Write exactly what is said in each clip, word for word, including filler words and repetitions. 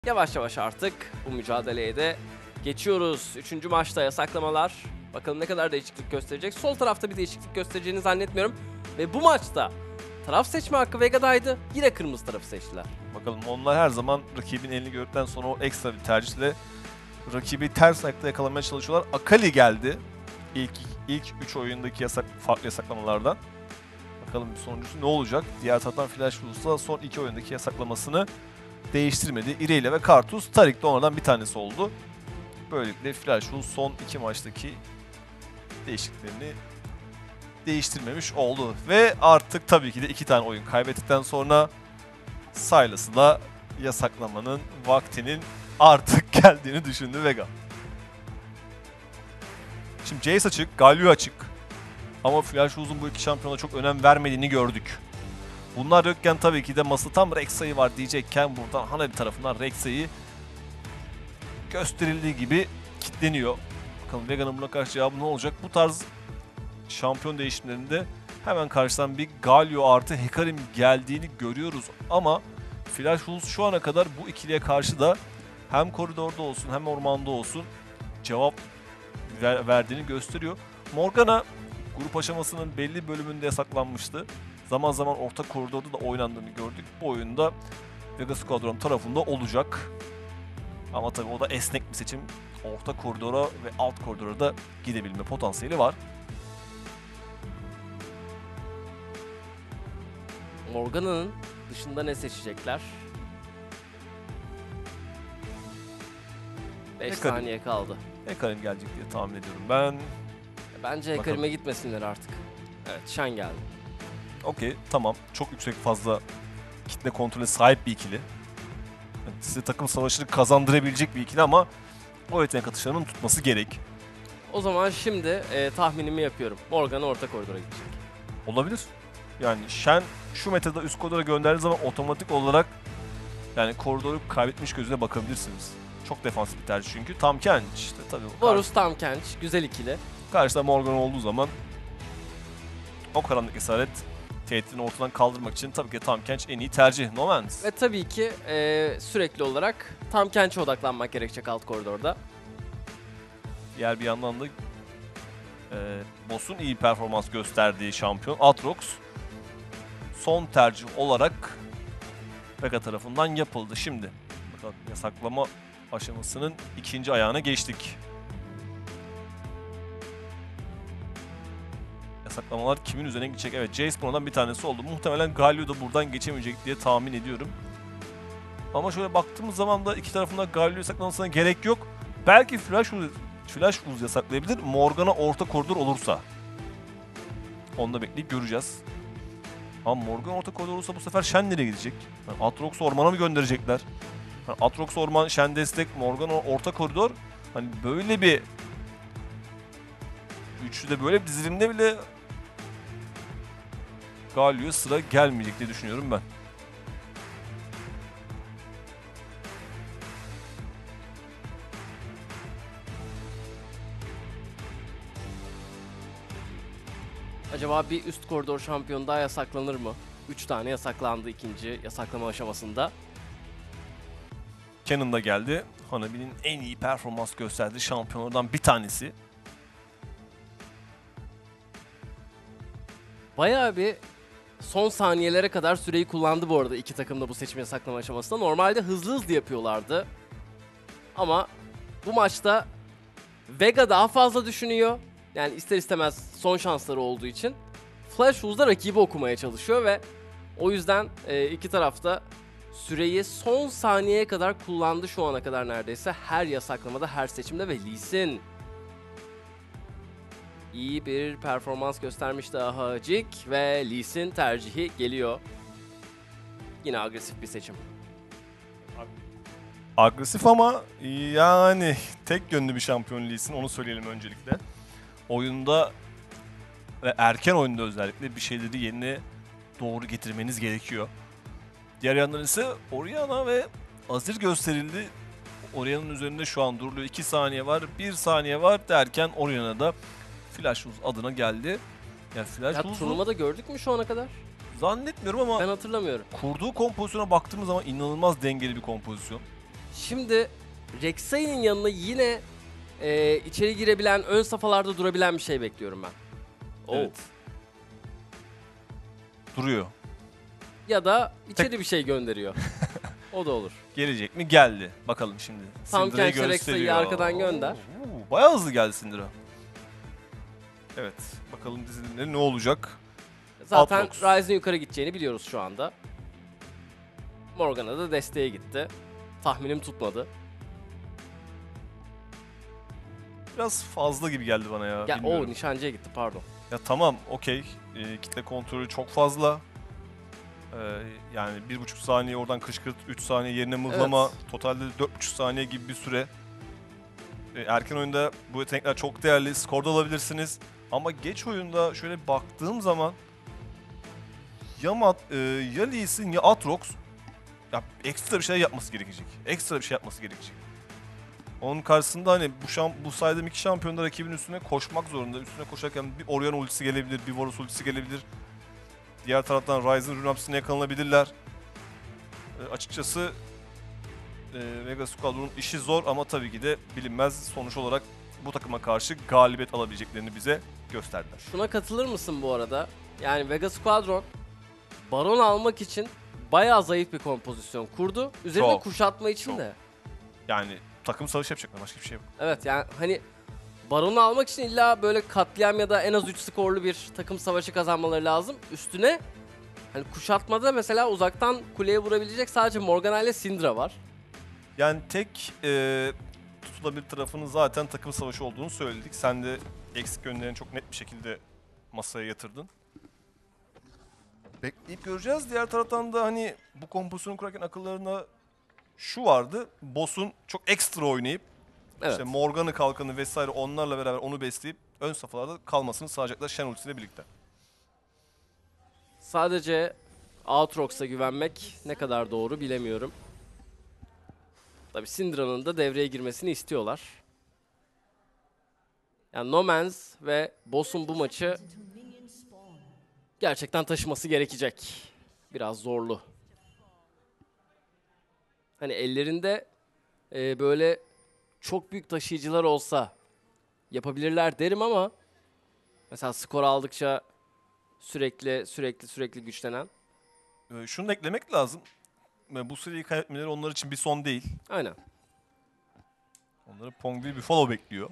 Yavaş yavaş artık bu mücadeleye de geçiyoruz. Üçüncü maçta yasaklamalar. Bakalım ne kadar değişiklik gösterecek. Sol tarafta bir değişiklik göstereceğini zannetmiyorum. Ve bu maçta taraf seçme hakkı Vega'daydı. Yine kırmızı tarafı seçtiler. Bakalım onlar her zaman rakibin elini gördükten sonra o ekstra bir tercihle rakibi ters ayakta yakalamaya çalışıyorlar. Akali geldi. İlk ilk üç oyundaki yasak, farklı yasaklamalardan. Bakalım sonuncusu ne olacak? Diğer taraftan Flash Wolves'la son iki oyundaki yasaklamasını değiştirmedi. Irelia ve Karthus, Taric de onlardan bir tanesi oldu. Böylelikle Flash Wolves son iki maçtaki değişikliklerini değiştirmemiş oldu. Ve artık tabii ki de iki tane oyun kaybettikten sonra Sylas'la yasaklamanın vaktinin artık geldiğini düşündü Vega. Şimdi Jace açık, Galio açık. Ama Flash Wolves'un bu iki şampiyona çok önem vermediğini gördük. Bunlar yokken tabii ki de masa tam Rek'Sai var diyecekken buradan Hanabi tarafından Rek'Sai gösterildiği gibi kilitleniyor. Bakalım Vega'nın buna karşı cevabı ne olacak? Bu tarz şampiyon değişimlerinde hemen karşıdan bir Galio artı Hecarim geldiğini görüyoruz. Ama Flash Wolves şu ana kadar bu ikiliye karşı da hem koridorda olsun hem ormanda olsun cevap ver verdiğini gösteriyor. Morgana grup aşamasının belli bölümünde yasaklanmıştı. Zaman zaman orta koridorda da oynandığını gördük. Bu oyunda Vega Squadron tarafında olacak. Ama tabii o da esnek bir seçim. Orta koridora ve alt koridora da gidebilme potansiyeli var. Morgana'nın dışında ne seçecekler? beş Hecarim. saniye kaldı. Hecarim gelecek diye tahmin ediyorum ben. Bence Hecarim'e gitmesinler artık. Evet, Shen geldi. Okey, tamam. Çok yüksek fazla kitle kontrolüne sahip bir ikili. Yani size takım savaşını kazandırabilecek bir ikili ama o yetenek atışlarının tutması gerek. O zaman şimdi e, tahminimi yapıyorum. Morgana orta koridora gidecek. Olabilir. Yani Shen şu metada üst koridora gönderdiği zaman otomatik olarak yani koridoru kaybetmiş gözüyle bakabilirsiniz. Çok defansif bir tercih çünkü. Tahm Kench işte tabii. Varus, Tahm Kench güzel ikili. Karşıda Morgana olduğu zaman o karanlık esaret tehditini ortadan kaldırmak için tabii ki Tahm Kench en iyi tercih. No Man's. Ve tabii ki e, sürekli olarak Tahm Kench'e odaklanmak gerekecek alt koridorda. Diğer bir yandan da e, Boss'un iyi performans gösterdiği şampiyon Aatrox son tercih olarak Vega tarafından yapıldı. Şimdi bakalım yasaklama aşamasının ikinci ayağına geçtik. Yasaklamalar kimin üzerine gidecek? Evet, Jace bunlardan bir tanesi oldu. Muhtemelen Galio da buradan geçemeyecek diye tahmin ediyorum. Ama şöyle baktığımız zaman da iki tarafında Galio yasaklamasına gerek yok. Belki Flash Wolves, Flash Wolves yasaklayabilir. Morgana orta koridor olursa. Onu da bekleyip göreceğiz. Ama Morgana orta koridor olursa bu sefer Shen nereye gidecek? Yani Aatrox'u ormana mı gönderecekler? Yani Aatrox orman, Shen destek, Morgana orta koridor. Hani böyle bir üçlüde böyle bir dizilimde bile Galio'ya sıra gelmeyecek diye düşünüyorum ben. Acaba bir üst koridor şampiyonu daha yasaklanır mı? üç tane yasaklandı ikinci yasaklama aşamasında. Canon da geldi. Hanabi'nin en iyi performans gösterdiği şampiyonlardan bir tanesi. Bayağı bir son saniyelere kadar süreyi kullandı bu arada iki takım da bu seçim yasaklama aşamasında. Normalde hızlı hızlı yapıyorlardı. Ama bu maçta Vega daha fazla düşünüyor. Yani ister istemez son şansları olduğu için. Flash Wolves da rakibi okumaya çalışıyor ve o yüzden e, iki tarafta süreyi son saniyeye kadar kullandı şu ana kadar neredeyse. Her yasaklamada, her seçimde ve Lee Sin iyi bir performans göstermiş daha Hacik ve Lee Sin tercihi geliyor. Yine agresif bir seçim. Agresif ama yani tek yönlü bir şampiyon Lee Sin, onu söyleyelim öncelikle. Oyunda ve erken oyunda özellikle bir şeyleri yerine doğru getirmeniz gerekiyor. Diğer yandan ise Orianna ve Azir gösterildi. Orianna'nın üzerinde şu an duruluyor. iki saniye var, bir saniye var derken Orianna da Flash Wolves adına geldi. Yani Flash Ya Wolves'u turnuvada gördük mü şu ana kadar? zannetmiyorum ama Ben hatırlamıyorum. kurduğu kompozisyona baktığımız zaman inanılmaz dengeli bir kompozisyon. Şimdi Rek'Sai'nin yanına yine e, içeri girebilen, ön safhalarda durabilen bir şey bekliyorum ben. Oo. Evet. Duruyor. Ya da içeri bir şey gönderiyor. O da olur. Gelecek mi? Geldi. Bakalım şimdi. Tam Syndra'yı Kench Rek'Sai'yi arkadan gönder. Oo, bayağı hızlı geldi Syndra. Evet. Bakalım dizilimleri ne olacak? Zaten Aatrox. Ryze'ın yukarı gideceğini biliyoruz şu anda. Morgana da desteğe gitti. Tahminim tutmadı. Biraz fazla gibi geldi bana ya. Ya bilmiyorum. o nişancıya gitti, pardon. Ya tamam, okey. Ee, kitle kontrolü çok fazla. Ee, yani bir buçuk saniye oradan kışkırt, üç saniye yerine mıhlama, Evet. totalde dört buçuk saniye gibi bir süre. Ee, erken oyunda bu yetenekler çok değerli, skorda alabilirsiniz. Ama geç oyunda şöyle baktığım zaman ya, Mat, e, ya Lee Sin ya Aatrox ya ekstra bir şey yapması gerekecek. Ekstra bir şey yapması gerekecek. Onun karşısında hani bu şam, bu saydığım iki şampiyon da rakibin üstüne koşmak zorunda. Üstüne koşarken bir Orianna ultisi gelebilir, bir Varus ultisi gelebilir. Diğer taraftan Ryze'ın rune ups'ine yakalanabilirler. E, açıkçası e, Vega Squadron'un işi zor ama tabii ki de bilinmez. Sonuç olarak bu takıma karşı galibiyet alabileceklerini bize gösterdiler. Şuna katılır mısın bu arada? Yani Vega Squadron Baron almak için bayağı zayıf bir kompozisyon kurdu. Üzerine Çok, kuşatma için çok. de. Yani takım savaşı yapacaklar, başka bir şey yok. Evet yani hani Baron'u almak için illa böyle katliam ya da en az üç skorlu bir takım savaşı kazanmaları lazım. Üstüne hani kuşatmada mesela uzaktan kuleye vurabilecek sadece Morgana ile Syndra var. Yani tek e, tutulabilir tarafının zaten takım savaşı olduğunu söyledik. Sen de eksik yönlerini çok net bir şekilde masaya yatırdın. Bekleyip göreceğiz. Diğer taraftan da hani bu kompozisyonu kurarken akıllarına şu vardı. Boss'un çok ekstra oynayıp Evet. işte Morgan'ı, kalkanı vesaire onlarla beraber onu besleyip ön safhalarda kalmasını sağlayacaklar Shen ultisiyle birlikte. Sadece Aatrox'a güvenmek ne kadar doğru bilemiyorum. Tabii Syndra'nın da devreye girmesini istiyorlar. Yani Nomans ve Boss'un bu maçı gerçekten taşıması gerekecek. Biraz zorlu. Hani ellerinde e, böyle çok büyük taşıyıcılar olsa yapabilirler derim ama mesela skor aldıkça sürekli sürekli sürekli güçlenen. Ee, şunu da eklemek lazım. Ee, Bu seriyi kaybetmeleri onlar için bir son değil. Aynen. Onları Pongbil bir follow bekliyor.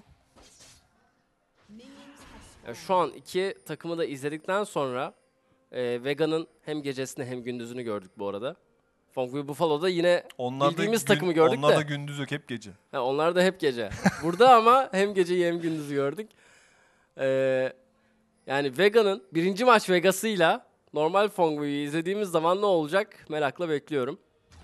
Yani şu an iki takımı da izledikten sonra e, Vega'nın hem gecesini hem gündüzünü gördük bu arada. Fongui Buffalo'da yine Onlar bildiğimiz da gün- takımı gördük onlar de. da gündüz yok, hep gece. Ha, onlar da hep gece. Burada ama hem geceyi hem gündüzü gördük. Ee, yani Vega'nın birinci maç Vegas'ıyla normal Fongui'yi izlediğimiz zaman ne olacak merakla bekliyorum.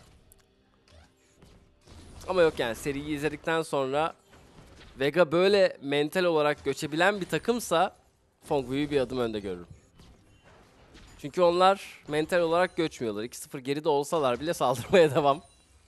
Ama yok yani seriyi izledikten sonra Vega böyle mental olarak göçebilen bir takımsa Fongui'yi bir adım önde görürüm. Çünkü onlar mental olarak göçmüyorlar. iki sıfır geride olsalar bile saldırmaya devam.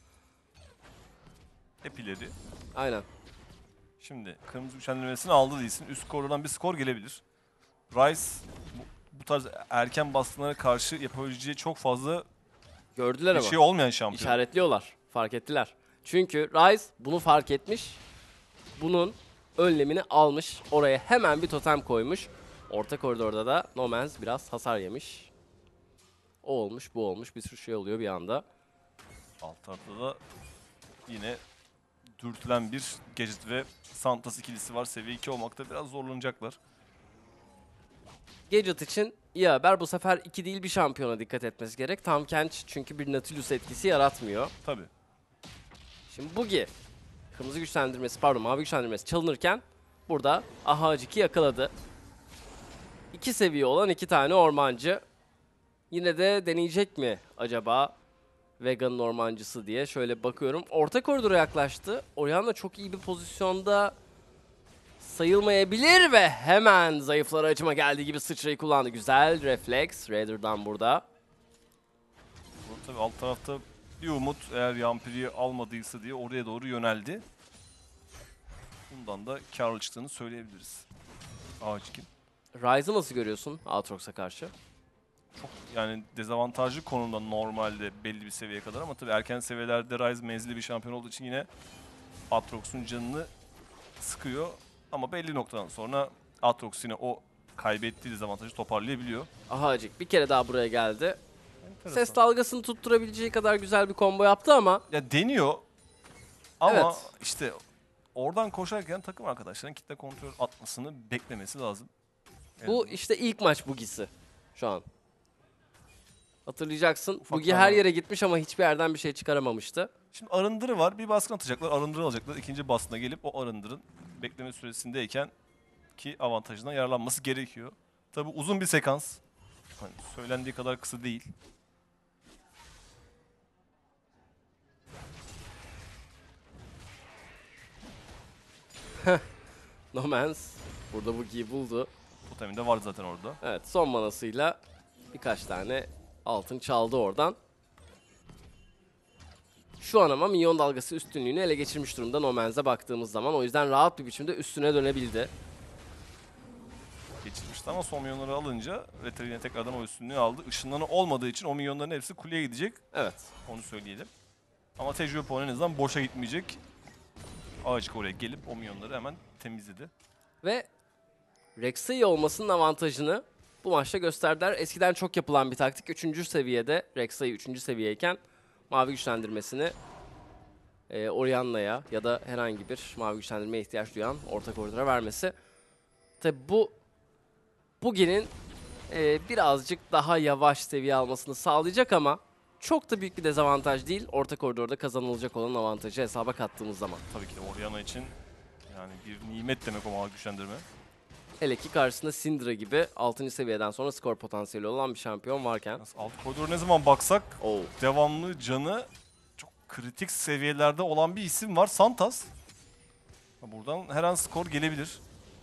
Hep ileri. Aynen. Şimdi kırmızı güçlendirmesini aldı değilsin. Üst skordan bir skor gelebilir. Rice bu, bu tarz erken baskınlara karşı yapabileceği çok fazla Gördüler bir ama. şey olmayan şampiyon. İşaretliyorlar. Fark ettiler. Çünkü Ryze bunu fark etmiş. Bunun önlemini almış. Oraya hemen bir totem koymuş. Orta koridorda da Nomans biraz hasar yemiş. O olmuş, bu olmuş. Bir sürü şey oluyor bir anda. Alt tarafta da yine dürtülen bir Gadget ve Santas ikilisi var. Seviye iki olmakta biraz zorlanacaklar. Gadget için iyi haber. Bu sefer iki değil bir şampiyona dikkat etmesi gerek. Tam Kench çünkü bir Nautilus etkisi yaratmıyor. Tabii. Şimdi Bugi kırmızı güçlendirmesi, pardon mavi güçlendirmesi çalınırken burada Ahacik'i yakaladı. İki seviye olan iki tane ormancı. Yine de deneyecek mi acaba Vega'nın ormancısı diye şöyle bakıyorum. Orta koridora yaklaştı. Orianna çok iyi bir pozisyonda sayılmayabilir ve hemen zayıflara acıma geldiği gibi sıçrayı kullandı. Güzel refleks Raider'dan burada. Burada tabii alt tarafta bir umut, eğer Yampiri'yi almadıysa diye oraya doğru yöneldi. Bundan da karlı çıktığını söyleyebiliriz. Ağaçkin. Ryze'ı nasıl görüyorsun Aatrox'a karşı? çok yani dezavantajlı konumda normalde belli bir seviyeye kadar ama tabii erken seviyelerde Ryze menzilli bir şampiyon olduğu için yine Aatrox'un canını sıkıyor ama belli noktadan sonra Aatrox yine o kaybettiği dezavantajı toparlayabiliyor. Ahacık bir kere daha buraya geldi. Enteresan. Ses dalgasını tutturabileceği kadar güzel bir combo yaptı ama Ya deniyor ama Evet. işte oradan koşarken takım arkadaşların kitle kontrol atmasını beklemesi lazım. bu işte ilk maç Bugisi şu an. Hatırlayacaksın. Ufak Bugi daha- her yere gitmiş ama hiçbir yerden bir şey çıkaramamıştı. Şimdi arındırı var. Bir baskın atacaklar. Arındırı alacaklar. İkinci baskına gelip o arındırın bekleme süresindeyken ki avantajından yararlanması gerekiyor. Tabi uzun bir sekans. Hani söylendiği kadar kısa değil. Nomans burada Bugi'yi buldu. Totem'i de vardı zaten orada. Evet, son manasıyla birkaç tane altın çaldı oradan. Şu an ama minyon dalgası üstünlüğünü ele geçirmiş durumda Nomans'e baktığımız zaman. O yüzden rahat bir biçimde üstüne dönebildi. Geçirmişti ama son milyonları alınca Retro yine tekrardan o üstünlüğü aldı. Işınlanı olmadığı için o milyonların hepsi kuleye gidecek. Evet. Onu söyleyelim. Ama tecrübe puanı en azından boşa gitmeyecek. Ağaçk oraya gelip o milyonları hemen temizledi. Ve Rek'Sai olmasının avantajını bu maçta gösterdiler. Eskiden çok yapılan bir taktik. Üçüncü seviyede Rek'Sai üçüncü seviyeyken mavi güçlendirmesini e, Orianna'ya ya da herhangi bir mavi güçlendirmeye ihtiyaç duyan orta koridora vermesi. Tabi bu Bugi'nin e, birazcık daha yavaş seviye almasını sağlayacak ama çok da büyük bir dezavantaj değil. Orta koridorda kazanılacak olan avantajı hesaba kattığımız zaman. Tabii ki de Orianna için yani bir nimet demek o mavi güçlendirme. Hele ki karşısında Syndra gibi altıncı seviyeden sonra skor potansiyeli olan bir şampiyon varken. Alt koridora ne zaman baksak Oo. devamlı canı çok kritik seviyelerde olan bir isim var. Santas. Buradan her an skor gelebilir.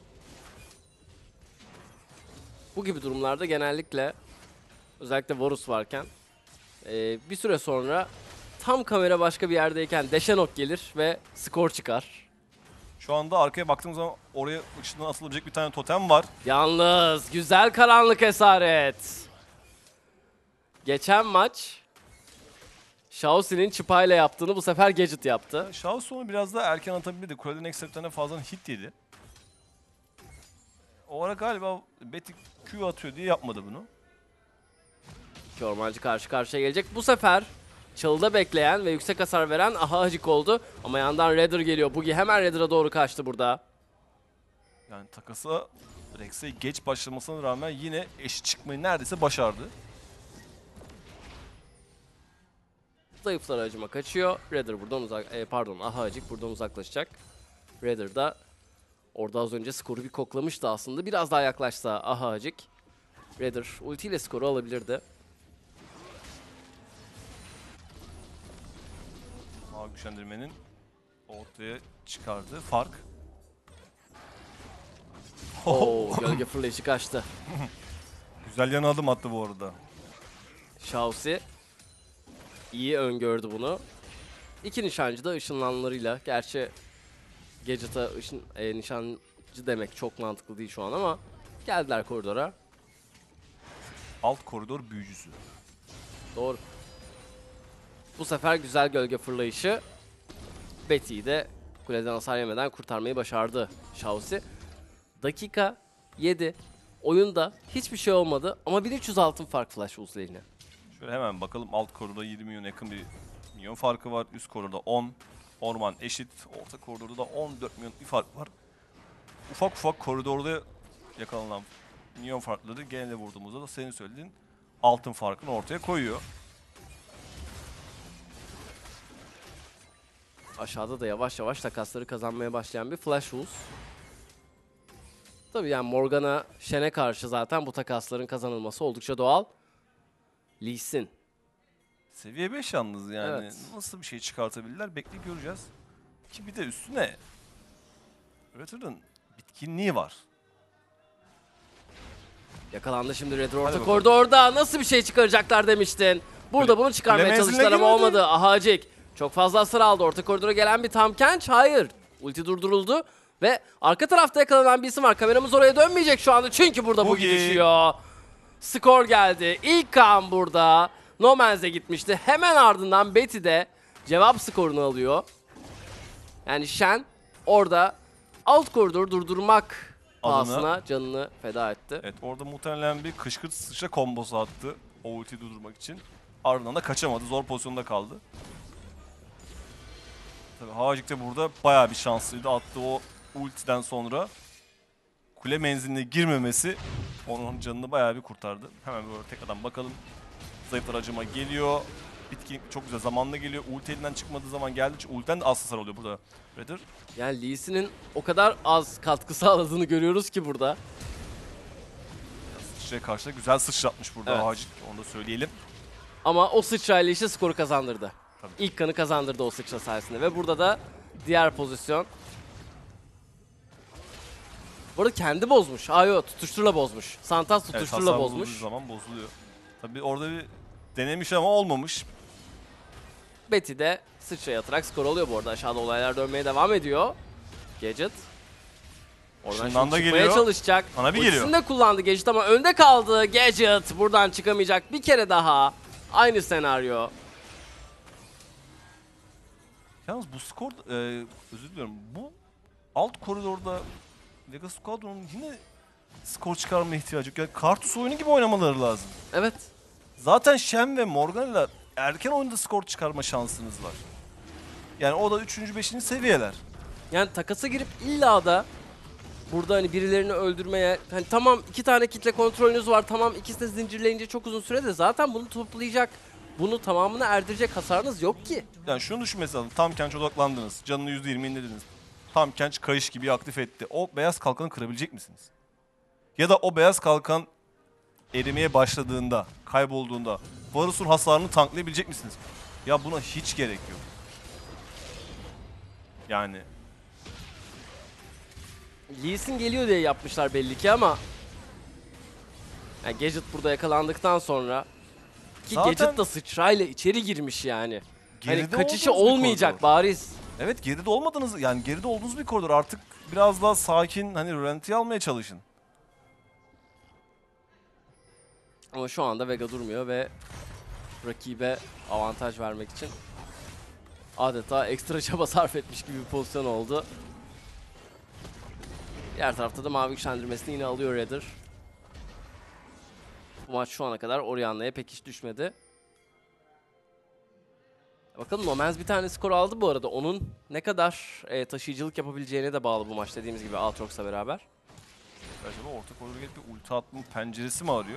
Bu gibi durumlarda genellikle özellikle Varus varken e, bir süre sonra tam kamera başka bir yerdeyken Deşenok gelir ve skor çıkar. Şu anda arkaya baktığımız zaman oraya ışından atılabilecek bir tane totem var. Yalnız güzel karanlık esaret. Geçen maç Xiaoxi'nin çıpayla yaptığını bu sefer Gadget yaptı. Shao sonu biraz daha erken atabilirdi. Kuleden ekstra bir tane fazla hit yedi. O ara galiba Betty Q atıyor diye yapmadı bunu. İki ormancı karşı karşıya gelecek. Bu sefer çalıda bekleyen ve yüksek hasar veren Ahacık oldu. Ama yandan Redder geliyor. Bugi hemen Redder'a doğru kaçtı burada. Yani takasa Rex'e geç başlamasına rağmen yine eşit çıkmayı neredeyse başardı. Zayıflar acıma kaçıyor. Redder buradan uzak, e, pardon Ahacık buradan uzaklaşacak. Redder da orada az önce skoru bir koklamıştı aslında. Biraz daha yaklaşsa Ahacık, Redder ultiyle skoru alabilirdi. Mavi güçlendirmenin ortaya çıkardığı fark. Oo, gölge fırlayışı kaçtı. Güzel yana adım attı bu arada. Xiaoxi iyi öngördü bunu. İki nişancı da ışınlanlarıyla. Gerçi Gadget'a ışın, e, nişancı demek çok mantıklı değil şu an ama geldiler koridora. Alt koridor büyücüsü. Doğru. Bu sefer güzel gölge fırlayışı Betty'yi de kuleden hasar yemeden kurtarmayı başardı Xiaoxi. Dakika yedi. Oyunda hiçbir şey olmadı ama bin üç yüz altın fark Flash Wolves lehine. Şöyle hemen bakalım. Alt koridorda yirmi milyon yakın bir milyon farkı var. Üst koridorda on. Orman eşit. Orta koridorda da on dört milyon bir fark var. Ufak ufak koridorda yakalanan milyon farkları genelde vurduğumuzda da senin söylediğin altın farkını ortaya koyuyor. Aşağıda da yavaş yavaş takasları kazanmaya başlayan bir Flash Wolves. Tabii yani Morgana, Shen'e karşı zaten bu takasların kazanılması oldukça doğal. Lee Sin. Seviye beş yalnız yani. Evet. Nasıl bir şey çıkartabilirler bekleyip göreceğiz. Ki bir de üstüne Retter'ın bitkinliği var. Yakalandı şimdi Redder Hadi orta bakalım. koridorda. Nasıl bir şey çıkaracaklar demiştin. Burada Kule- bunu çıkarmaya kule çalıştılar menziline ama girmedi. olmadı. Ahacık çok fazla hasar aldı. Orta koridora gelen bir Tahm Kench. Hayır. Ulti durduruldu. Ve arka tarafta yakalanan bir isim var. Kameramız oraya dönmeyecek şu anda. Çünkü burada bu Bugi. düşüyor. skor geldi. İlk kan burada No Man's'e gitmişti. Hemen ardından Betty de cevap skorunu alıyor. Yani Shen orada alt koridoru durdurmak pahasına canını feda etti. Evet, orada muhtemelen bir kışkırt sıçra kombosu attı o ultiyi durdurmak için. Ardından da kaçamadı. Zor pozisyonda kaldı. Tabii Havacık da burada bayağı bir şanslıydı. Attığı o ultiden sonra kule menziline girmemesi onun canını bayağı bir kurtardı. Hemen böyle tekrardan bakalım. Zayıflar acıma geliyor. Bitkin çok güzel zamanla geliyor. Ulti elinden çıkmadığı zaman geldiği için ultiden de az hasar oluyor burada. Redder. Yani Lee Sin'in o kadar az katkı sağladığını görüyoruz ki burada. Sıçraya karşı da güzel sıçratmış burada Evet. Havacık. Onu da söyleyelim. Ama o sıçrayla işte skoru kazandırdı. Tabii. İlk kanı kazandırdı o sıçra sayesinde ve burada da diğer pozisyon. Bu arada kendi bozmuş. Aa yok, tutuşturla bozmuş. Santas Evet, tutuşturla hasar bozmuş. bozulduğu zaman bozuluyor. Tabii orada bir denemiş ama olmamış. Betty de sıçraya atarak skor alıyor bu arada. Aşağıda olaylar dönmeye devam ediyor. Gadget. Oradan Şundan şimdi da çıkmaya geliyor. çalışacak. Ana bir Ultisini geliyor. de kullandı Gadget ama önde kaldı. Gadget buradan çıkamayacak bir kere daha. Aynı senaryo. Yalnız bu skor, e, özür diliyorum, bu alt koridorda Vega Squadron'un yine skor çıkarma ihtiyacı yok. Yani Karthus oyunu gibi oynamaları lazım. Evet. Zaten Shen ve Morgana'yla erken oyunda skor çıkarma şansınız var. Yani o da üçüncü beşinci seviyeler. Yani takasa girip illa da burada hani birilerini öldürmeye, hani tamam iki tane kitle kontrolünüz var, tamam ikisi de zincirleyince çok uzun sürede zaten bunu toplayacak, bunu tamamını erdirecek hasarınız yok ki. Yani şunu düşün mesela, tam kenç odaklandınız, canını yüzde yirmi indirdiniz. Tam kenç kayış gibi aktif etti. O beyaz kalkanı kırabilecek misiniz? Ya da o beyaz kalkan erimeye başladığında, kaybolduğunda Varus'un hasarını tanklayabilecek misiniz? Ya buna hiç gerek yok. Yani Lee Sin geliyor diye yapmışlar belli ki ama yani Gadget burada yakalandıktan sonra ki Zaten Gadget da sıçrayla içeri girmiş yani. Hani geride kaçışı olduğunuz bir olmayacak koridor. bariz. Evet, geride olmadınız, yani geride olduğunuz bir koridor, artık biraz daha sakin, hani rölantiye almaya çalışın. Ama şu anda Vega durmuyor ve rakibe avantaj vermek için adeta ekstra çaba sarf etmiş gibi bir pozisyon oldu. Diğer tarafta da mavi güçlendirmesini yine alıyor Redder. Bu maç şu ana kadar Orianna'ya pek hiç düşmedi. Bakalım No Man's bir tane skor aldı bu arada. Onun ne kadar e, taşıyıcılık yapabileceğine de bağlı bu maç, dediğimiz gibi Aatrox'la beraber. Acaba orta koridora gelip bir ulti atma penceresi mi arıyor?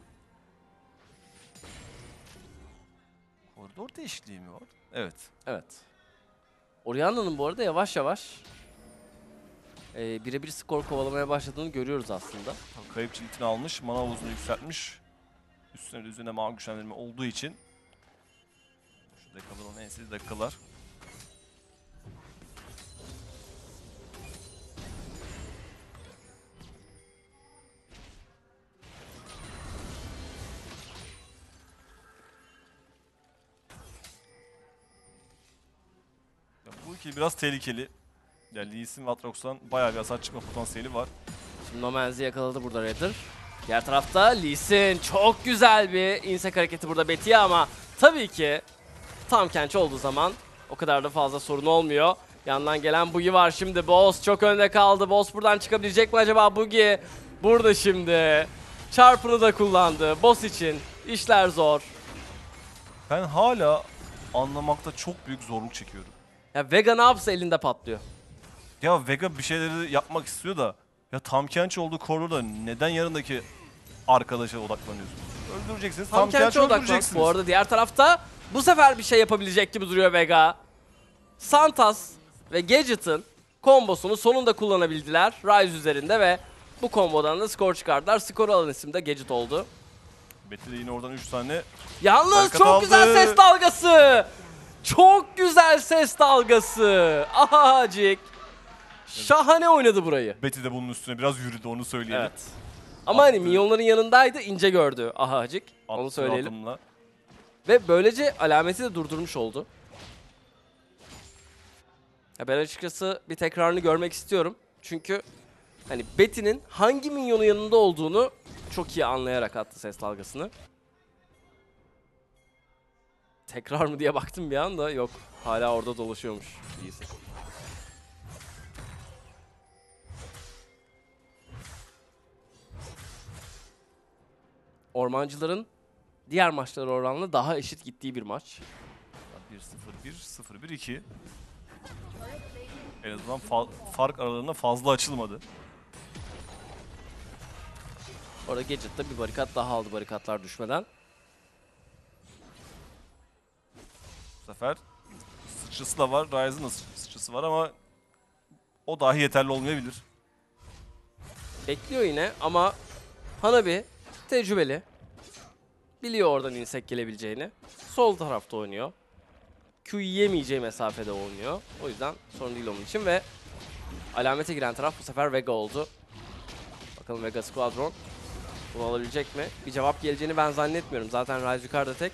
Koridor değişikliği mi var? Evet. Evet. Orianna'nın bu arada yavaş yavaş e, birebir skor kovalamaya başladığını görüyoruz aslında. Kayıp ciltini almış, mana havuzunu yükseltmiş. Üstüne de üzerine mavi güçlendirme olduğu için. Şu dakikalar onun en sevdiği dakikalar. Ya bu ikili biraz tehlikeli. Yani Lee Sin ve Aatrox'tan bayağı bir hasar çıkma potansiyeli var. Şimdi No Man's'i yakaladı burada Redder. Diğer tarafta Lee Sin, çok güzel bir insek hareketi burada Betty'ye ama tabii ki tam kenç olduğu zaman o kadar da fazla sorun olmuyor. Yandan gelen Boogie var şimdi. Boss çok önde kaldı. Boss buradan çıkabilecek mi acaba? Boogie burada şimdi. Çarpını da kullandı. Boss için işler zor. Ben hala anlamakta çok büyük zorluk çekiyorum. Ya Vega ne yapsa elinde patlıyor. Ya Vega bir şeyleri yapmak istiyor da, ya Tam Kench olduğu koridorda neden yanındaki arkadaşa odaklanıyorsunuz? Öldüreceksiniz, Tam Tam kençe Kench'i odaklan. öldüreceksiniz. Bu arada diğer tarafta bu sefer bir şey yapabilecek gibi duruyor Vega. Santas ve Gadget'ın kombosunu sonunda kullanabildiler Ryze üzerinde ve bu kombodan da skor çıkardılar. Skoru alan isim de Gadget oldu. Betty de yine oradan üç tane Yalnız Barikat çok aldı. güzel ses dalgası. Çok güzel ses dalgası. Ahacık. Şahane oynadı burayı. Betty de bunun üstüne biraz yürüdü, onu söyleyelim. Evet. Ama hani Attı. minyonların yanındaydı, ince gördü Ahacık. Onu Attı söyleyelim. adımla. Ve böylece alameti de durdurmuş oldu. Ya ben açıkçası bir tekrarını görmek istiyorum. Çünkü hani Betty'nin hangi minyonun yanında olduğunu çok iyi anlayarak attı ses dalgasını. Tekrar mı diye baktım bir anda. Yok. Hala orada dolaşıyormuş. İyisi. Ormancıların diğer maçlara oranla daha eşit gittiği bir maç. bir sıfır bir, sıfır bir iki. En azından fa fark aralarında fazla açılmadı. Orada Gadget'ta bir barikat daha aldı barikatlar düşmeden. Bu sefer sıçrası da var, Ryze'ın da sıçrası var ama o dahi yeterli olmayabilir. Bekliyor yine ama Hanabi tecrübeli. Biliyor oradan insek gelebileceğini. Sol tarafta oynuyor. Q yiyemeyeceği mesafede oynuyor. O yüzden sorun değil onun için ve alamete giren taraf bu sefer Vega oldu. Bakalım Vega Squadron bunu alabilecek mi? Bir cevap geleceğini ben zannetmiyorum. Zaten Ryze yukarıda tek.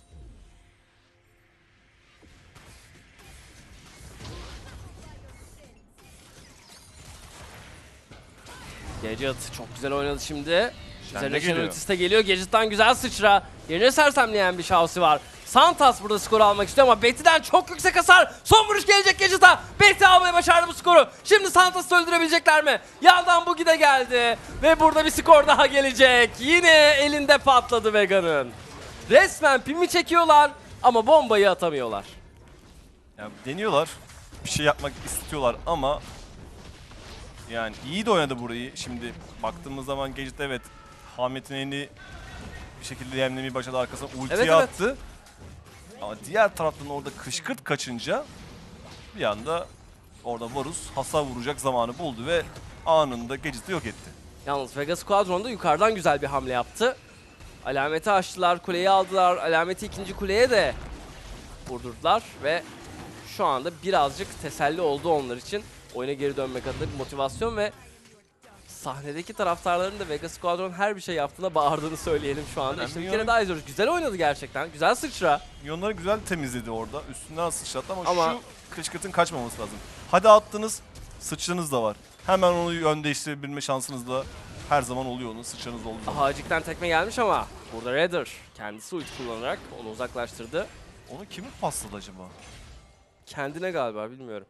Gadget çok güzel oynadı şimdi. Üzerine Shen ultisi de geliyor. Gadget'tan güzel sıçra. Yerine sersemleyen bir Shoutzy var. Santas burada skoru almak istiyor ama Betty'den çok yüksek hasar. Son vuruş gelecek Gadget'a. Betty almayı başardı bu skoru. Şimdi Santas'ı öldürebilecekler mi? Yandan Boogie de geldi. Ve burada bir skor daha gelecek. Yine elinde patladı Vega'nın. Resmen pimi çekiyorlar ama bombayı atamıyorlar. Yani deniyorlar. Bir şey yapmak istiyorlar ama yani iyi de oynadı burayı. Şimdi baktığımız zaman Gadget evet Hamet'in elini bir şekilde yemlemeyi başladı, arkasına ultiyi Evet, evet. attı. Ama diğer taraftan orada kışkırt kaçınca bir anda orada Varus hasar vuracak zamanı buldu ve anında Gadget'ı yok etti. Yalnız Vega Squadron da yukarıdan güzel bir hamle yaptı. Alameti açtılar, kuleyi aldılar. Alameti ikinci kuleye de vurdurdular ve şu anda birazcık teselli oldu onlar için. Oyuna geri dönmek adına bir motivasyon ve sahnedeki taraftarların da Vega Squadron her bir şey yaptığına bağırdığını söyleyelim şu anda. Yani İşte bir Minyon'un- kere daha izliyoruz. Güzel oynadı gerçekten. Güzel sıçra. Minyonları güzel temizledi orada. Üstünden sıçrattı ama, Ama- şu kışkırtın kaçmaması lazım. Hadi attınız, sıçranız da var. Hemen onu yön değiştirebilme şansınız da her zaman oluyor, onun sıçranız olduğu zaman. Hacik'ten tekme gelmiş ama burada Redder kendisi ulti kullanarak onu uzaklaştırdı. Onu kimi pasladı acaba? Kendine galiba, bilmiyorum.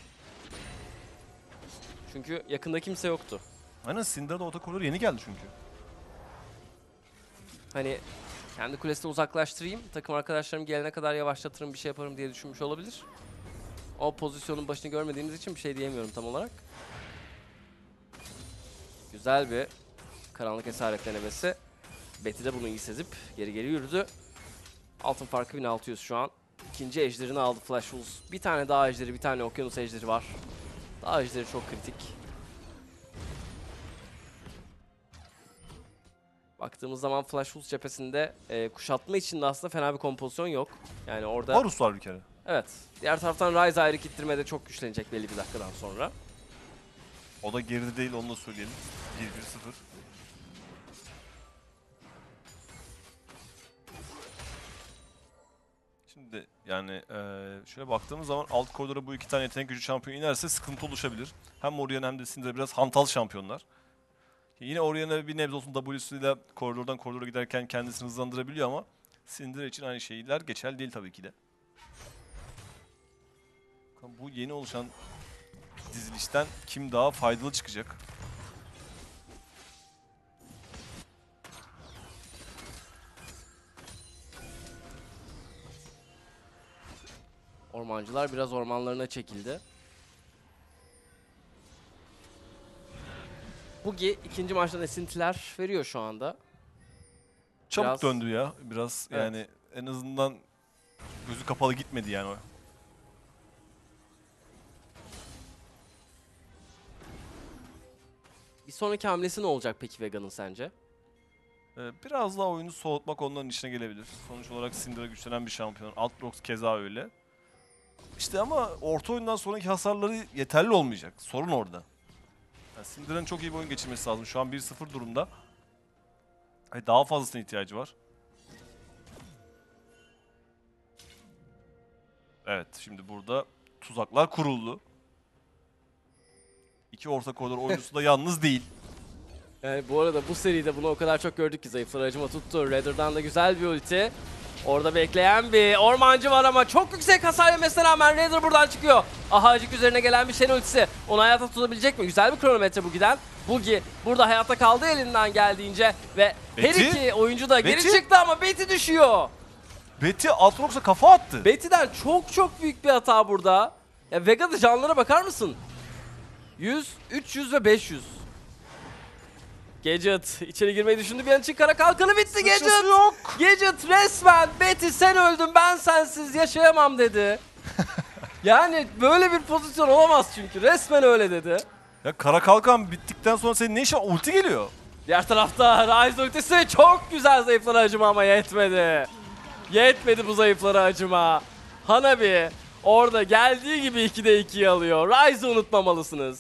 Çünkü yakında kimse yoktu. Aynen, Syndra da orta koridor yeni geldi çünkü. Hani kendi kulesine uzaklaştırayım, takım arkadaşlarım gelene kadar yavaşlatırım, bir şey yaparım diye düşünmüş olabilir. O pozisyonun başını görmediğimiz için bir şey diyemiyorum tam olarak. Güzel bir karanlık esaret denemesi. Betty de bunu iyi sezip geri geri yürüdü. Altın farkı bin altı yüz şu an. İkinci ejderini aldı Flash Wolves. Bir tane daha ejderi, bir tane okyanus ejderi var. Daha ejderi çok kritik. Baktığımız zaman Flash Wolves cephesinde e, kuşatma için de aslında fena bir kompozisyon yok. Yani orada... Varus var bir kere. Evet. Diğer taraftan Ryze ayrı kittirmede çok güçlenecek belli bir dakikadan sonra. O da geride değil, onu da söyleyelim. bir bir sıfır. Şimdi yani eee, şöyle baktığımız zaman alt koridora bu iki tane yetenek gücü şampiyon inerse sıkıntı oluşabilir. Hem Orianna hem de Syndra biraz hantal şampiyonlar. Yine Orianna bir nebze olsun W'suyla koridordan koridora giderken kendisini hızlandırabiliyor ama Syndra için aynı şeyler geçerli değil tabii ki de. Bu yeni oluşan dizilişten kim daha faydalı çıkacak? Ormancılar biraz ormanlarına çekildi. Boogie ikinci maçtan esintiler veriyor şu anda. Çabuk Biraz- döndü ya biraz, Evet. yani en azından gözü kapalı gitmedi yani o. Bir sonraki hamlesi ne olacak peki Vega'nın sence? Ee, biraz daha oyunu soğutmak onların işine gelebilir. Sonuç olarak Syndra güçlenen bir şampiyon. Aatrox keza öyle. İşte ama orta oyundan sonraki hasarları yeterli olmayacak. Sorun orada. Yani Syndra'nın çok iyi bir oyun geçirmesi lazım. Şu an bir sıfır durumda. Ve daha fazlasına ihtiyacı var. Evet, şimdi burada tuzaklar kuruldu. İki orta koridor oyuncusu da yalnız değil. Yani bu arada bu seride bunu o kadar çok gördük ki zayıflar acıma tuttu. Redder'dan da güzel bir ulti. Orada bekleyen bir ormancı var ama çok yüksek hasar yemesine rağmen Redder buradan çıkıyor. Ahacık üzerine gelen bir Shen ultisi. Onu hayatta tutabilecek mi? Güzel bir kronometre bu giden. Boogie burada hayatta kaldı elinden geldiğince ve her Betty? iki oyuncu da geri Betty? çıktı ama Betty düşüyor. Betty Aatrox'a kafa attı. Betty'den çok çok büyük bir hata burada. Ya Vega'da canlara bakar mısın? yüz, üç yüz ve beş yüz. Gadget içeri girmeyi düşündü bir an için kara kalkanı bitti Gadget. Sıçrası yok. Gadget resmen Betty sen öldün ben sensiz yaşayamam dedi. Yani böyle bir pozisyon olamaz çünkü resmen öyle dedi. Ya kara kalkan bittikten sonra senin ne işin var? Ulti geliyor. Diğer tarafta Ryze ultisi çok güzel zayıflara acıma ama yetmedi. Yetmedi bu zayıflara acıma. Hanabi orada geldiği gibi ikide ikiyi alıyor. Ryze'ı unutmamalısınız.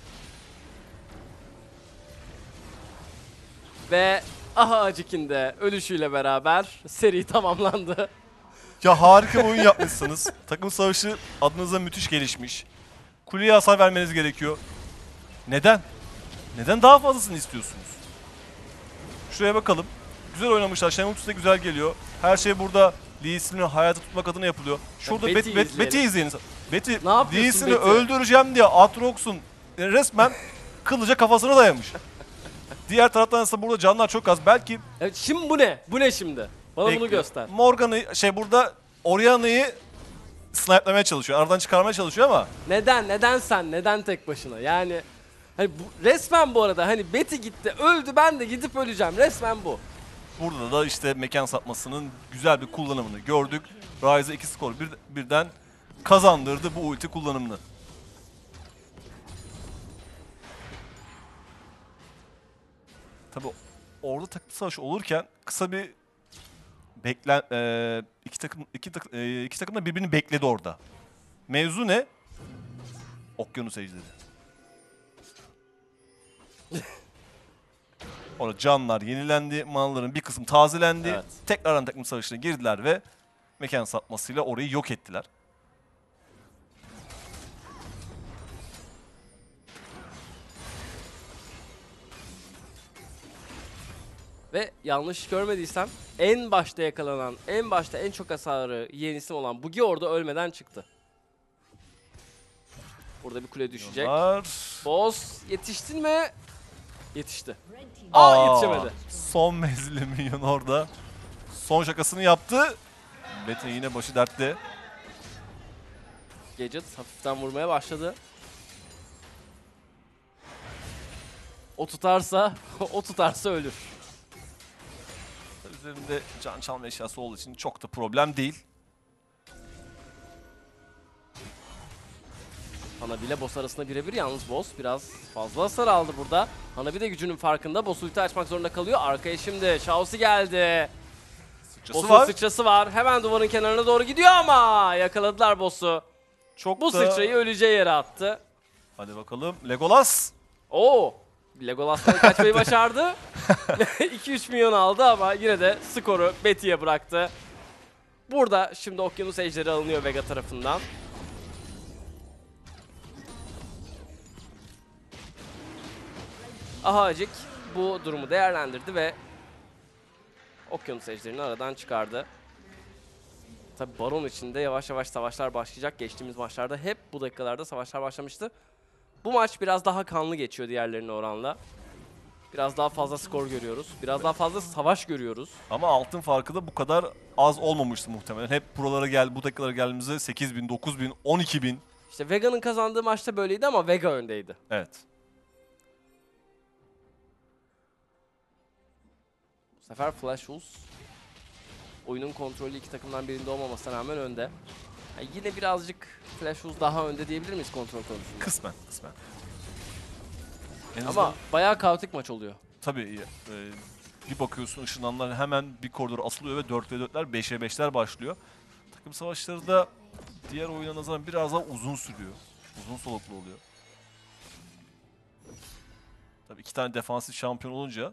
Ve Ahacik'in de ölüşüyle beraber seri tamamlandı. Ya harika bir oyun yapmışsınız. Takım savaşı adınıza müthiş gelişmiş. Kuleye hasar vermeniz gerekiyor. Neden? Neden daha fazlasını istiyorsunuz? Şuraya bakalım. Güzel oynamışlar. Shen ultisi de güzel geliyor. Her şey burada Lee Sin'i hayata tutmak adına yapılıyor. Şurada Betty'yi Bet, Bet, izleyelim. Betty izleyin. Betty Ne yapıyorsun Lee Sin'i Betty? öldüreceğim diye Aatrox'un resmen kılıca kafasına dayamış. Diğer taraftan ise burada canlar çok az. Belki Evet, şimdi bu ne? Bu ne şimdi? Bana bunu bekliyor. göster. Morgan'ı şey burada Orianna'yı snipe'lamaya çalışıyor. Aradan çıkarmaya çalışıyor ama Neden? Neden sen? Neden tek başına? Yani hani bu, resmen bu arada hani Betty gitti, öldü ben de gidip öleceğim. Resmen bu. burada da işte mekan satmasının güzel bir kullanımını gördük. Ryze iki skor bir, birden kazandırdı bu ulti kullanımını. Tabi orada takım savaşı olurken kısa bir beklen e, iki takım iki, tak, e, iki takım da birbirini bekledi orada. Mevzu ne? Okyanus ejderi. Orada canlar yenilendi, manaların bir kısmı tazelendi. Evet. Tekrardan takım savaşına girdiler ve mekan satmasıyla orayı yok ettiler. Ve yanlış görmediysem en başta yakalanan, en başta en çok hasarı yiyen isim olan Boogie orada ölmeden çıktı. Burada bir kule düşecek. Var. Boss yetiştin mi? Yetişti. Aa, yetişemedi. Son menzilli minyon orada. Son şakasını yaptı. Betty yine başı dertte. Gadget hafiften vurmaya başladı. O tutarsa, o tutarsa ölür. Üzerinde can çalma eşyası olduğu için çok da problem değil. Hanabi ile boss arasında birebir yalnız boss biraz fazla hasar aldı burada. Hanabi de gücünün farkında. Boss ulti açmak zorunda kalıyor. Arkaya şimdi Shaosi geldi. Sıçrası Boss'un var. sıçrası var. Hemen duvarın kenarına doğru gidiyor ama yakaladılar boss'u. Çok Bu da... sıçrayı öleceği yere attı. Hadi bakalım. Legolas. Oo! Legolas'tan kaçmayı başardı. iki üç milyon aldı ama yine de skoru Betty'ye bıraktı. Burada şimdi Okyanus Ejderi alınıyor Vega tarafından. Ahacik bu durumu değerlendirdi ve Okyanus Ejderini aradan çıkardı. Tabi Baron içinde yavaş yavaş savaşlar başlayacak. Geçtiğimiz maçlarda hep bu dakikalarda savaşlar başlamıştı. Bu maç biraz daha kanlı geçiyor diğerlerine oranla. Biraz daha fazla skor görüyoruz. Biraz daha fazla savaş görüyoruz. Ama altın farkı da bu kadar az olmamıştı muhtemelen. Hep buralara gel, bu dakikalara geldiğimizde sekiz bin, dokuz bin, on iki bin. İşte Vega'nın kazandığı maçta böyleydi ama Vega öndeydi. Evet. Bu sefer Flash Wolves oyunun kontrolü iki takımdan birinde olmamasına rağmen önde. Yani yine birazcık Flash Wolves daha önde diyebilir miyiz kontrol konusunda? Kısmen, kısmen. En Ama azından bayağı kaotik maç oluyor. tabii e, bir bakıyorsun ışınlanlar hemen bir koridora asılıyor ve dört ve dörtler, beşe beşler başlıyor. Takım savaşları da diğer oyuna nazaran biraz daha uzun sürüyor. Uzun soluklu oluyor. Tabii iki tane defansif şampiyon olunca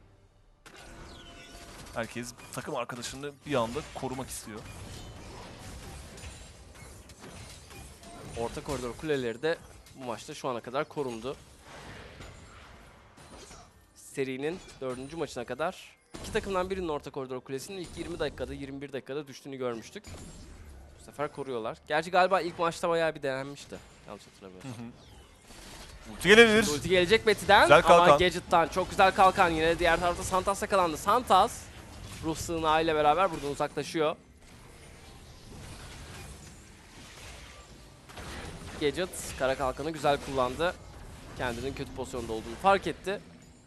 herkes takım arkadaşını bir anda korumak istiyor. Orta koridor kuleleri de bu maçta şu ana kadar korundu. serinin dördüncü maçına kadar iki takımdan birinin orta koridor kulesinin ilk yirmi dakikada, yirmi bir dakikada düştüğünü görmüştük. Bu sefer koruyorlar. Gerçi galiba ilk maçta bayağı bir denenmişti. Yanlış hatırlamıyorsam. Ulti gelebilir. Ulti gelecek Betty'den Güzel ama kalkan. Gadget'tan çok güzel kalkan yine. Diğer tarafta Santas yakalandı. Santas ruh sığınağı ile beraber buradan uzaklaşıyor. Gadget kara kalkanı güzel kullandı. Kendinin kötü pozisyonda olduğunu fark etti.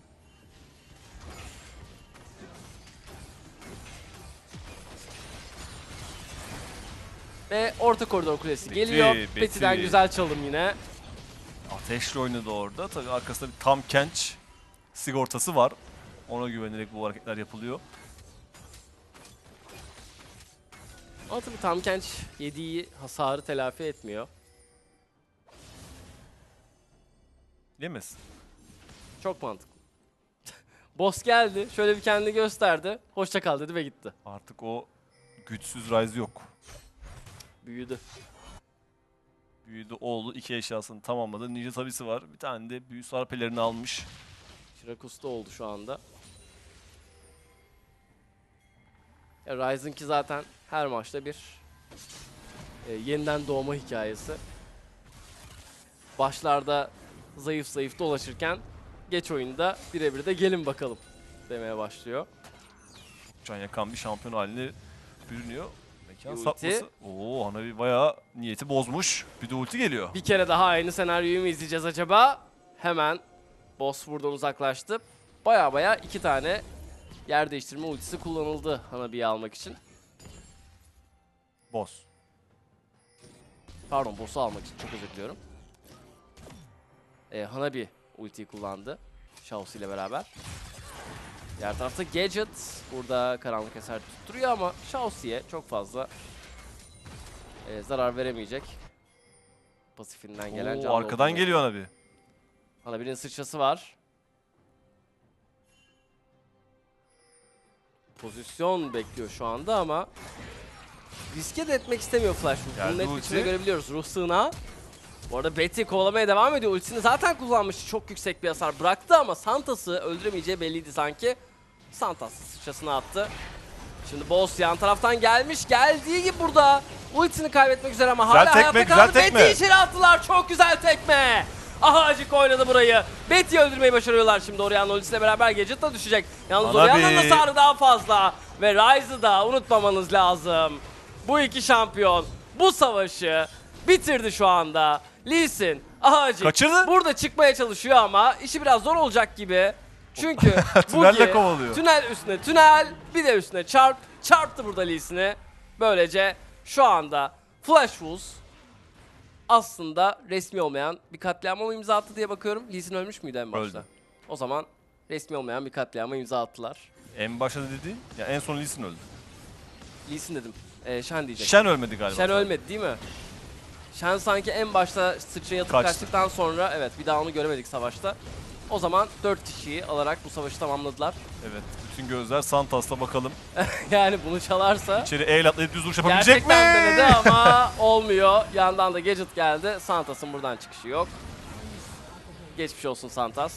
Ve orta koridor kulesi Betty, geliyor. Betty. Betty'den güzel çalım yine. Ateşli oynadı orada. Tabii arkasında bir Tam Kench sigortası var. Ona güvenerek bu hareketler yapılıyor. Ama tabii Tam Kench yediği hasarı telafi etmiyor. Yemez. Çok mantıklı. Boss geldi. Şöyle bir kendini gösterdi. Hoşça kal dedi ve gitti. Artık o güçsüz Ryze yok. Büyüdü. Büyüdü oğlu iki eşyasını tamamladı. Ninja tabisi var. Bir tane de büyü sarpelerini almış. Şirakus'ta oldu şu anda. Ya Ryzen'ki zaten her maçta bir e, yeniden doğma hikayesi. Başlarda zayıf zayıf dolaşırken geç oyunda birebir de gelin bakalım demeye başlıyor. Can yakan bir şampiyon haline bürünüyor. Mekan Ulti. sapması. Oo, Hanabi bayağı niyeti bozmuş. Bir de ulti geliyor. Bir kere daha aynı senaryoyu mu izleyeceğiz acaba? Hemen boss buradan uzaklaştı. Baya baya iki tane yer değiştirme ultisi kullanıldı Hanabi'yi almak için. Boss. Pardon, boss'u almak için, çok özür diliyorum. Ee, Hanabi ultiyi kullandı Shaosi ile beraber. Diğer tarafta Gadget burada karanlık eser tutturuyor ama Shaosi'ye çok fazla e, zarar veremeyecek. Pasifinden gelen Oo, canlı arkadan olduğunu- geliyor Hanabi. Hanabi'nin sıçrası var. Pozisyon bekliyor şu anda ama riske de etmek istemiyor Flash. Bunu Geldi net ulti. biçimde görebiliyoruz. Ruh sığınağı. Bu arada Betty kovalamaya devam ediyor. Ultisini zaten kullanmış. Çok yüksek bir hasar bıraktı ama Santas'ı öldüremeyeceği belliydi sanki. Santas sıçrasını attı. Şimdi Boss yan taraftan gelmiş. Geldiği gibi burada ultisini kaybetmek üzere ama Güzel hala tekme, hayatta güzel kaldı. tekme. Betty içeri attılar. Çok güzel tekme. Ahacık oynadı burayı. Betty'yi öldürmeyi başarıyorlar şimdi. Orianna ultisiyle beraber Gadget da düşecek. Yalnız Hanabi. Orianna'nın hasarı daha fazla. Ve Ryze'ı da unutmamanız lazım. Bu iki şampiyon bu savaşı bitirdi şu anda. Lee Sin, Ahacık Kaçırdı. burada çıkmaya çalışıyor ama işi biraz zor olacak gibi. Çünkü Tünelle Bugi, kovalıyor. tünel üstüne tünel, bir de üstüne çarp. Çarptı burada Lee Sin'i. Böylece şu anda Flash Wolves aslında resmi olmayan bir katliama mı imza attı diye bakıyorum. Lee Sin ölmüş müydü en başta? Öldü. O zaman resmi olmayan bir katliama imza attılar. En başta dediğin, ya en son Lee Sin öldü. Lee Sin dedim. Ee, Shen diyecek. Shen ölmedi galiba. Shen ölmedi değil mi? Shen sanki en başta sıçraya yatıp Kaçtı. kaçtıktan sonra evet bir daha onu göremedik savaşta. O zaman dört kişiyi alarak bu savaşı tamamladılar. Evet, bütün gözler Santas'ta bakalım. Yani bunu çalarsa İçeri el atlayıp düz vuruş yapabilecek mi? gerçekten denedi ama olmuyor. Yandan da Gadget geldi. Santas'ın buradan çıkışı yok. Geçmiş olsun Santas.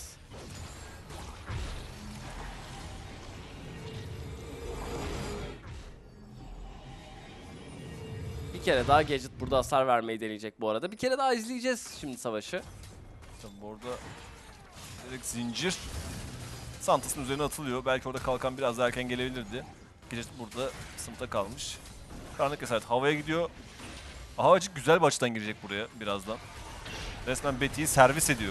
Bir kere daha Gadget burada hasar vermeyi deneyecek bu arada. Bir kere daha izleyeceğiz şimdi savaşı. Tabii orada direkt zincir Santas'ın üzerine atılıyor. Belki orada kalkan biraz daha erken gelebilirdi. Gadget burada sınıfta kalmış. Karanlık esaret havaya gidiyor. Ahacık güzel bir açıdan girecek buraya birazdan. Resmen Betty'yi servis ediyor.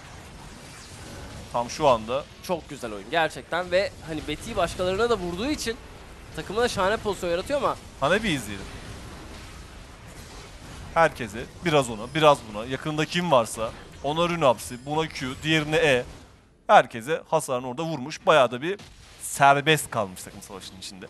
Tam şu anda. Çok güzel oyun gerçekten ve hani Betty'yi başkalarına da vurduğu için takımına şahane pozisyon yaratıyor ama Hanabi izleyelim. Herkese, biraz ona, biraz buna, yakında kim varsa, ona rune hapsi, buna Q, diğerine E. Herkese hasarını orada vurmuş. Bayağı da bir serbest kalmış takım savaşının içinde.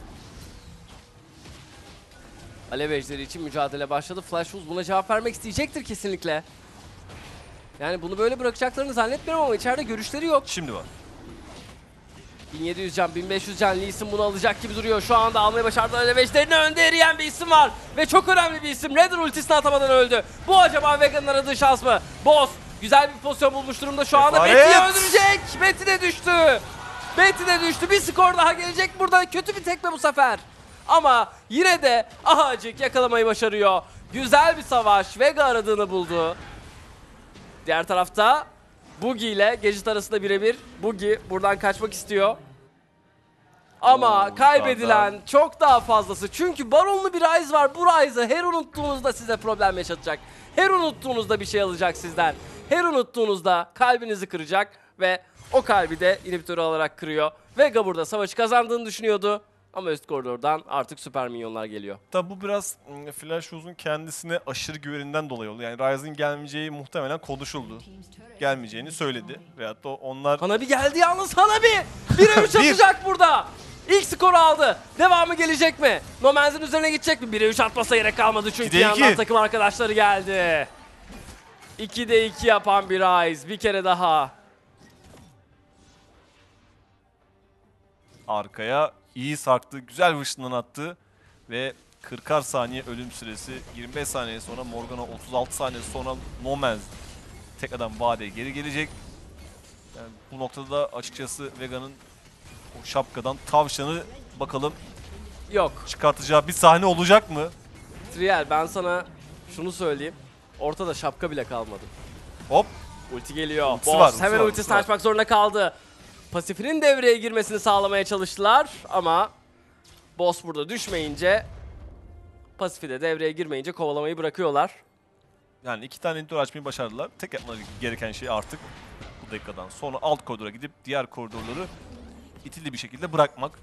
Alev Ejderi için mücadele başladı. Flash Wolves buna cevap vermek isteyecektir kesinlikle. Yani bunu böyle bırakacaklarını zannetmiyorum ama içeride görüşleri yok. Şimdi var. bin yedi yüz can, bin beş yüz can Lee Sin bunu alacak gibi duruyor. Şu anda almayı başardı. Alev Ejderine önde eriyen bir isim var. Ve çok önemli bir isim. Redder ultisini atamadan öldü. Bu acaba Vega'nın aradığı şans mı? Boss Güzel bir pozisyon bulmuş durumda şu anda. Kefaret. Betty'yi öldürecek. Betty de düştü. Betty de düştü. Bir skor daha gelecek burada. Kötü bir tekme bu sefer. Ama yine de Ahacık yakalamayı başarıyor. Güzel bir savaş. Vega aradığını buldu. Diğer tarafta Boogie ile Gadget arasında birebir. Boogie buradan kaçmak istiyor. Ama Oo, kaybedilen yukarıdan. çok daha fazlası. Çünkü Baronlu bir Ryze var. Bu Ryze'ı her unuttuğunuzda size problem yaşatacak. Her unuttuğunuzda bir şey alacak sizden. Her unuttuğunuzda kalbinizi kıracak ve o kalbi de inhibitörü alarak kırıyor. Vega burada savaşı kazandığını düşünüyordu. Ama üst koridordan artık süper minyonlar geliyor. Tabi bu biraz ım, Flash Rose'un kendisine aşırı güveninden dolayı oldu. Yani Ryze'ın gelmeyeceği muhtemelen konuşuldu. Gelmeyeceğini söyledi. Veyahut da onlar... Hanabi geldi yalnız Hanabi! bire üç Bir. atacak burada. İlk skoru aldı. Devamı gelecek mi? Nomenz'in üzerine gidecek mi? bire üç atmasa gerek kalmadı çünkü ikide yandan iki. takım arkadaşları geldi. ikide iki yapan bir Ryze. Bir kere daha. Arkaya iyi sarktı, güzel vışından attı ve kırkar saniye ölüm süresi, yirmi beş saniye sonra Morgana, otuz altı saniye sonra Nomens tekrardan vadeye geri gelecek. Yani bu noktada da açıkçası Vega'nın o şapkadan tavşanı bakalım Yok. çıkartacağı bir sahne olacak mı? Trial, ben sana şunu söyleyeyim. Ortada şapka bile kalmadı. Hop! Ulti geliyor. Ultisi Boss var, ultisi hemen var, ultisi ultisi var. açmak zorunda kaldı. Pasifinin devreye girmesini sağlamaya çalıştılar ama Boss burada düşmeyince, pasifi de devreye girmeyince kovalamayı bırakıyorlar. Yani iki tane intro açmayı başardılar. Tek yapmaları gereken şey artık bu dakikadan sonra alt koridora gidip diğer koridorları itili bir şekilde bırakmak.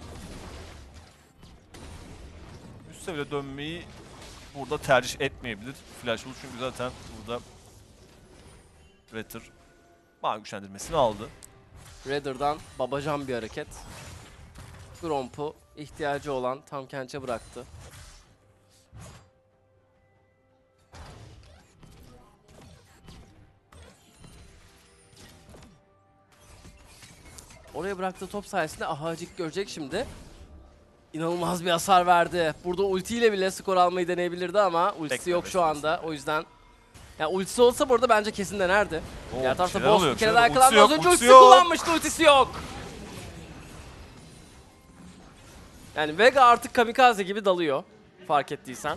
Üst seviye dönmeyi burada tercih etmeyebilir Flash Wolf çünkü zaten burada Ratter mavi güçlendirmesini aldı. Redder'dan babacan bir hareket. Gromp'u ihtiyacı olan tam kençe bıraktı. Oraya bıraktığı top sayesinde Ahacık görecek şimdi. İnanılmaz bir hasar verdi. Burada ultiyle bile skor almayı deneyebilirdi ama ultisi yok şu anda. O yüzden yani ultisi olsa burada bence kesin denerdi. Oo, Diğer tarafta şeyler Boss oluyor, bir kere şeyler- daha ultisi yakalandı. Az yok, önce ultisi ultisi yok. kullanmıştı, ultisi yok. Yani Vega artık kamikaze gibi dalıyor. Fark ettiysen.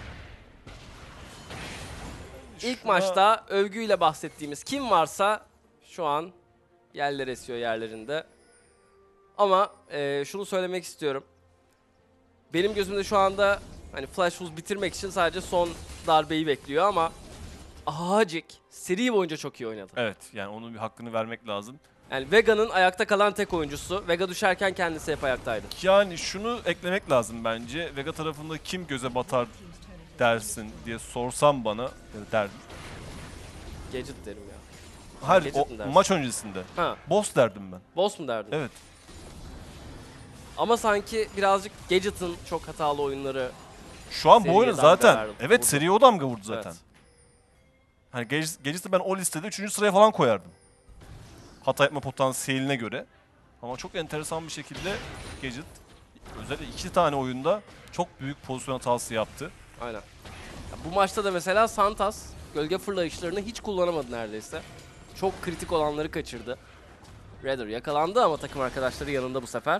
İlk Şuna- maçta övgüyle bahsettiğimiz kim varsa şu an yerler esiyor yerlerinde. Ama e, şunu söylemek istiyorum. Benim gözümde şu anda hani Flash Wolves bitirmek için sadece son darbeyi bekliyor ama Ahacık seri boyunca çok iyi oynadı. Evet yani onun bir hakkını vermek lazım. Yani Vega'nın ayakta kalan tek oyuncusu. Vega düşerken kendisi hep ayaktaydı. Yani şunu eklemek lazım bence. Vega tarafında kim göze batar dersin diye sorsam bana yani derdim. Gadget derim ya. Hayır Gadget o mi dersin? maç öncesinde. Ha, Boss derdim ben. Boss mu derdin? Evet. Ama sanki birazcık Gadget'ın çok hatalı oyunları. Şu an Seriye bu oyunu damga zaten. verdi, Evet vurdu. seriye o damga vurdu zaten. Evet. Hani Gadget- Gadget'ı ben o listede üçüncü sıraya falan koyardım. Hata yapma potansiyeline göre. Ama çok enteresan bir şekilde Gadget özellikle iki tane oyunda çok büyük pozisyon hatası yaptı. Aynen. Ya bu maçta da mesela Santas gölge fırlayışlarını hiç kullanamadı neredeyse. Çok kritik olanları kaçırdı. Redder yakalandı ama takım arkadaşları yanında bu sefer.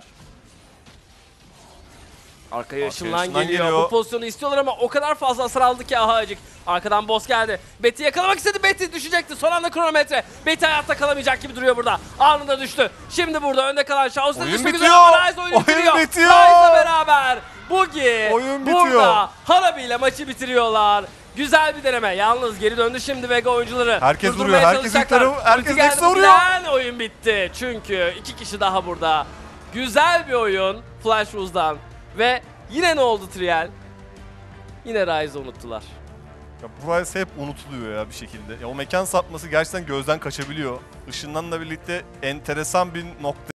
Arkaya ışınlan ışınlan geliyor. geliyor. Bu pozisyonu istiyorlar ama o kadar fazla hasar aldı ki Ahacık. Arkadan Boss geldi. Betty yakalamak istedi. Betty düşecekti. Son anda kronometre. Betty hayatta kalamayacak gibi duruyor burada. Anında düştü. Şimdi burada önde kalan Şahus'ta Oyun düşmek bitiyor. üzere ama Ryze oyunu Oyun bitiriyor. bitiyor. Ryze'la beraber Boogie Oyun bitiyor. burada Hanabi ile maçı bitiriyorlar. Güzel bir deneme. Yalnız geri döndü şimdi Vega oyuncuları. Herkes Durdurmaya vuruyor, herkes çalışacaklar. ilk tarafı- herkes Ulti geldi, Nexus'a vuruyor. ultiden oyun bitti. Çünkü iki kişi daha burada. Güzel bir oyun Flash Wolves'dan. Ve yine ne oldu Trial? Yine Ryze'ı unuttular. Ya bu Ryze hep unutuluyor ya bir şekilde. Ya o mekan sapması gerçekten gözden kaçabiliyor. Işınlanla birlikte enteresan bir nokta